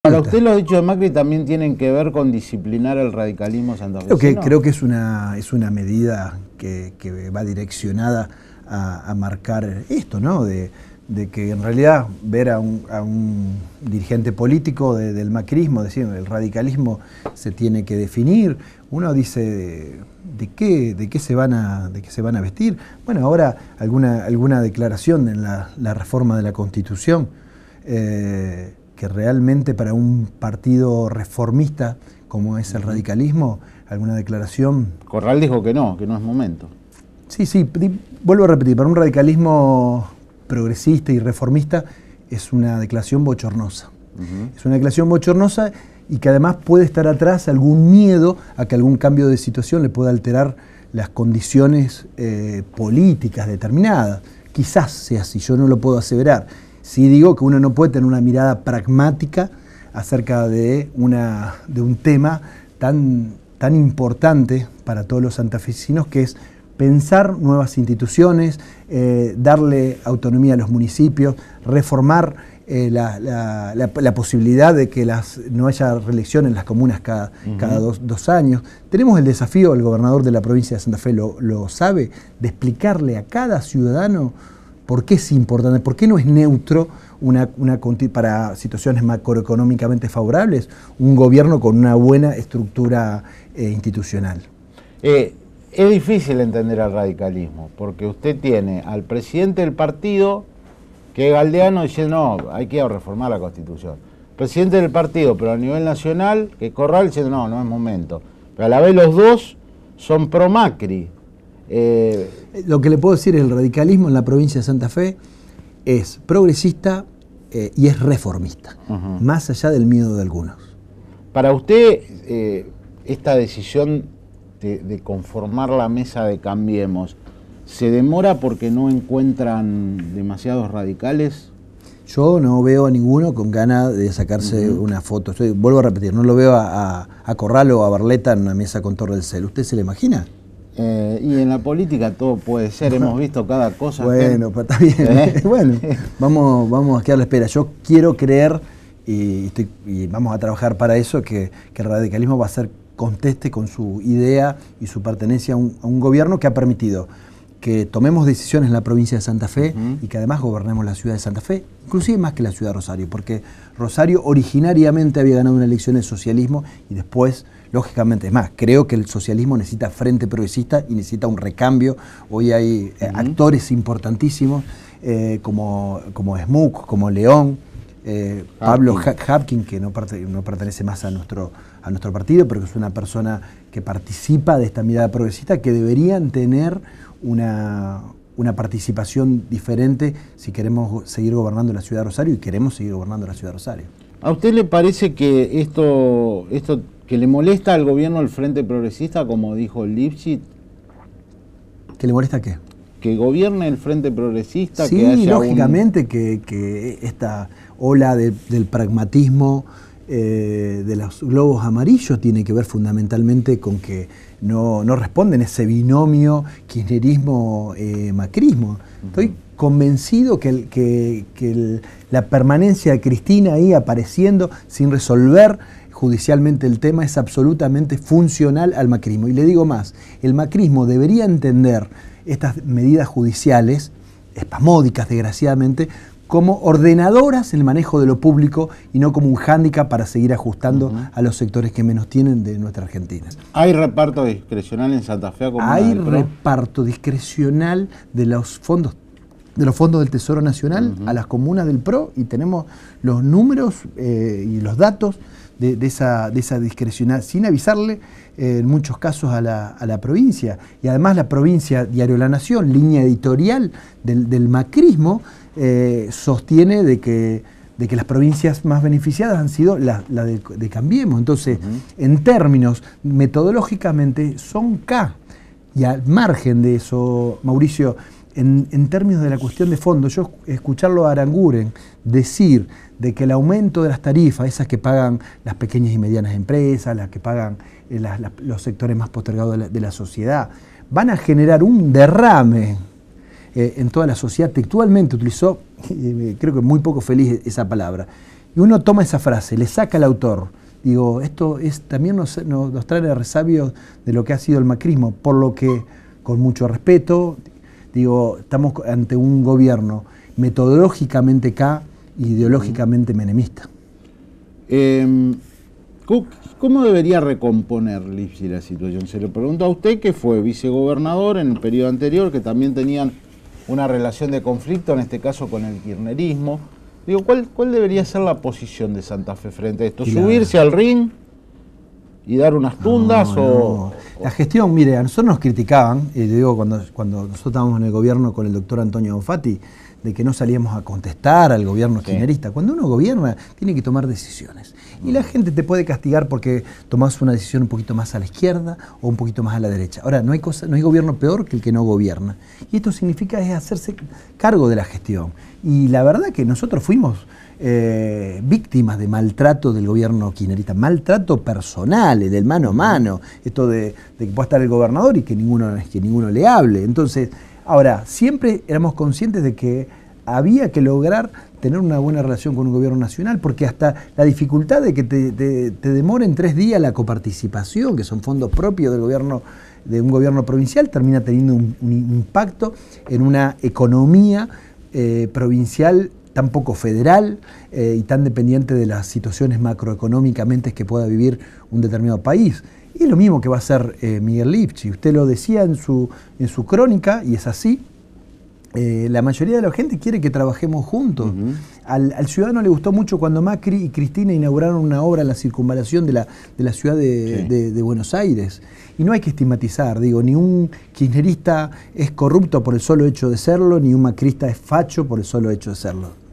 Para usted los dichos de Macri también tienen que ver con disciplinar el radicalismo santafesino. Creo que es una medida que va direccionada a marcar esto, ¿no? De que en realidad ver a un dirigente político del macrismo decir el radicalismo se tiene que definir, uno dice de qué se van a vestir. Bueno, ahora alguna declaración en la reforma de la Constitución que realmente para un partido reformista como es el radicalismo, alguna declaración. Corral dijo que no es momento. Sí, vuelvo a repetir, para un radicalismo progresista y reformista es una declaración bochornosa. Es una declaración bochornosa y que además puede estar atrás algún miedo a que algún cambio de situación le pueda alterar las condiciones políticas determinadas. Quizás sea así, yo no lo puedo aseverar. Sí digo que uno no puede tener una mirada pragmática acerca de un tema tan importante para todos los santafesinos, que es pensar nuevas instituciones, darle autonomía a los municipios, reformar la posibilidad de que no haya reelección en las comunas cada dos años. Tenemos el desafío, el gobernador de la provincia de Santa Fe lo sabe, de explicarle a cada ciudadano por qué es importante, por qué no es neutro para situaciones macroeconómicamente favorables un gobierno con una buena estructura institucional. Es difícil entender al radicalismo, porque usted tiene al presidente del partido, que es Galdeano, diciendo no, hay que reformar la Constitución. Presidente del partido, pero a nivel nacional, que es Corral, diciendo no es momento. Pero a la vez los dos son pro Macri. Lo que le puedo decir es el radicalismo en la provincia de Santa Fe es progresista y es reformista, más allá del miedo de algunos. Para usted, esta decisión de conformar la mesa de Cambiemos, ¿se demora porque no encuentran demasiados radicales? Yo no veo a ninguno con ganas de sacarse una foto. Vuelvo a repetir, no lo veo a Corral o a Barletta en una mesa con Torre del Cel. ¿Usted se lo imagina? Y en la política todo puede ser, hemos visto cada cosa. Bueno, pues está bien. Bueno, vamos a quedar a la espera. Yo quiero creer, y vamos a trabajar para eso, que el radicalismo va a ser conteste con su idea y su pertenencia a un gobierno que ha permitido que tomemos decisiones en la provincia de Santa Fe y que además gobernemos la ciudad de Santa Fe, inclusive más que la ciudad de Rosario, porque Rosario originariamente había ganado una elección el socialismo y después, lógicamente, es más, creo que el socialismo necesita frente progresista y necesita un recambio. Hoy hay actores importantísimos como Smook, como León, Pablo Hapkin, que no pertenece más a nuestro partido, pero que es una persona que participa de esta mirada progresista, que deberían tener una participación diferente si queremos seguir gobernando la ciudad de Rosario, y queremos seguir gobernando la ciudad de Rosario. ¿A usted le parece que esto que le molesta al gobierno del Frente Progresista, como dijo Lipschitz? ¿Que le molesta qué? Que gobierne el Frente Progresista. Sí, que haya lógicamente que esta ola del pragmatismo de los globos amarillos tiene que ver fundamentalmente con que no responden ese binomio kirchnerismo-macrismo. Estoy convencido que la permanencia de Cristina ahí apareciendo sin resolver judicialmente el tema es absolutamente funcional al macrismo. Y le digo más, el macrismo debería entender estas medidas judiciales, espasmódicas desgraciadamente, como ordenadoras en el manejo de lo público y no como un hándicap para seguir ajustando a los sectores que menos tienen de nuestra Argentina. ¿Hay reparto discrecional en Santa Fe? Hay reparto discrecional de los fondos del Tesoro Nacional a las comunas del PRO, y tenemos los números y los datos de esa discrecional, sin avisarle en muchos casos a la provincia. Y además la provincia, Diario La Nación, línea editorial del macrismo, sostiene de que las provincias más beneficiadas han sido la de Cambiemos. Entonces, en términos metodológicamente, son K. Y al margen de eso, Mauricio, en términos de la cuestión de fondo, yo escucharlo a Aranguren decir de que el aumento de las tarifas, esas que pagan las pequeñas y medianas empresas, las que pagan los sectores más postergados de la sociedad, van a generar un derrame en toda la sociedad. Textualmente utilizó, creo que muy poco feliz esa palabra. Y uno toma esa frase, le saca al autor. Digo, esto también nos trae resabios de lo que ha sido el macrismo, por lo que, con mucho respeto, digo, estamos ante un gobierno metodológicamente K, ideológicamente menemista. ¿Cómo debería recomponer Lipsi la situación? Se lo pregunto a usted, que fue vicegobernador en el periodo anterior, que también tenían una relación de conflicto, en este caso con el kirchnerismo. Digo, ¿cuál debería ser la posición de Santa Fe frente a esto? ¿Subirse al ring y dar unas tundas? No. La gestión, mire, a nosotros nos criticaban, digo, cuando nosotros estábamos en el gobierno con el doctor Antonio Bonfatti, de que no salíamos a contestar al gobierno kirchnerista. Cuando uno gobierna, tiene que tomar decisiones. Y la gente te puede castigar porque tomás una decisión un poquito más a la izquierda o un poquito más a la derecha. Ahora, no hay gobierno peor que el que no gobierna. Y esto significa es hacerse cargo de la gestión. Y la verdad que nosotros fuimos víctimas de maltrato del gobierno kirchnerista, maltrato personal, del mano a mano, esto de que pueda estar el gobernador y que ninguno le hable. Entonces, ahora, siempre éramos conscientes de que había que lograr tener una buena relación con un gobierno nacional, porque hasta la dificultad de que te demoren 3 días la coparticipación, que son fondos propios del gobierno, de un gobierno provincial, termina teniendo un impacto en una economía provincial tan poco federal y tan dependiente de las situaciones macroeconómicamente que pueda vivir un determinado país. Y es lo mismo que va a hacer Miguel Lipsi. Usted lo decía en su crónica, y es así. La mayoría de la gente quiere que trabajemos juntos. Al ciudadano le gustó mucho cuando Macri y Cristina inauguraron una obra en la circunvalación de la ciudad de Buenos Aires. Y no hay que estigmatizar, digo, ni un kirchnerista es corrupto por el solo hecho de serlo, ni un macrista es facho por el solo hecho de serlo.